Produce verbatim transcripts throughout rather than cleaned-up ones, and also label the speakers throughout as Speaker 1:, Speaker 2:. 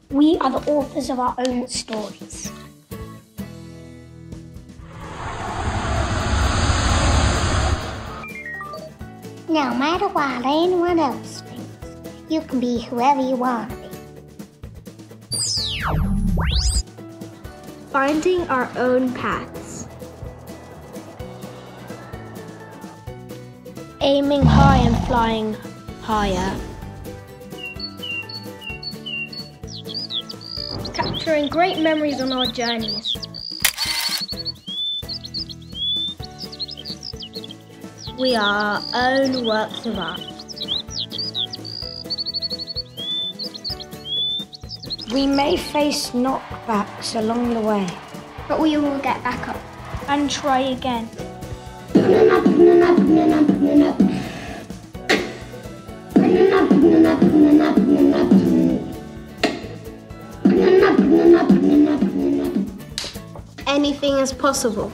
Speaker 1: We are the authors of our own stories. No matter what anyone else thinks, you can be whoever you want to be.
Speaker 2: Finding our own paths.
Speaker 1: Aiming high and flying higher. Capturing great memories on our journeys.
Speaker 2: We are our own works of art.
Speaker 1: We may face knockbacks along the way, but we will get back up and try again.
Speaker 2: Anything is possible.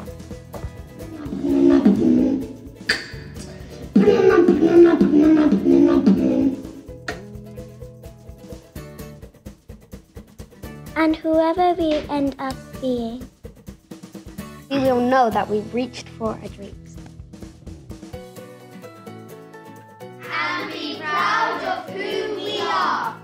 Speaker 3: And whoever we end up being,
Speaker 2: we will know that we reached for our dreams.
Speaker 4: And be proud of who we are.